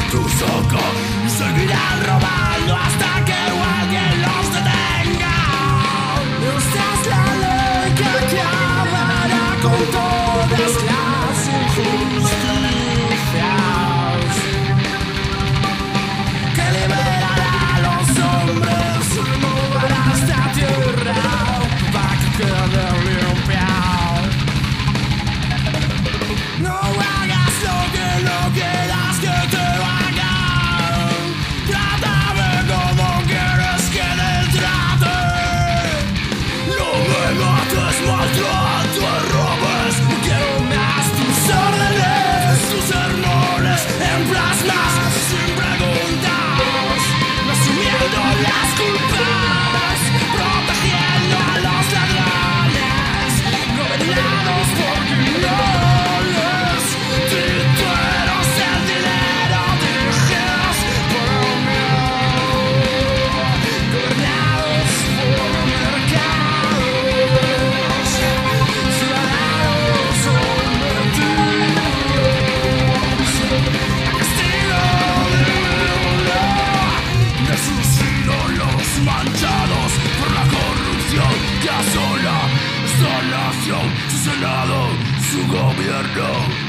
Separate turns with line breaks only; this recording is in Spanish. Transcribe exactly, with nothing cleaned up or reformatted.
tu soco y seguirán robando hasta que alguien los detenga. Esta es la ley que acabará con todas las injusticias, que liberará a los hombres y moverá esta tierra para que quede limpia. No hagas lo que no quieras que te hagan. Trátame como quieres que te trate. No me mates, maltrates, robes. No quiero más tus órdenes, tus sermones en plasmas sin preguntas, asumiendo las culpas, protegiendo a los ladrones, gobernados por criminales, titeros del dinero dirigidos por el miedo, gobernados por mercados, ciudadanos sometidos a castigo divino. Resucitan los manchados por la corrupción que asola esta nación, su senado, su gobierno.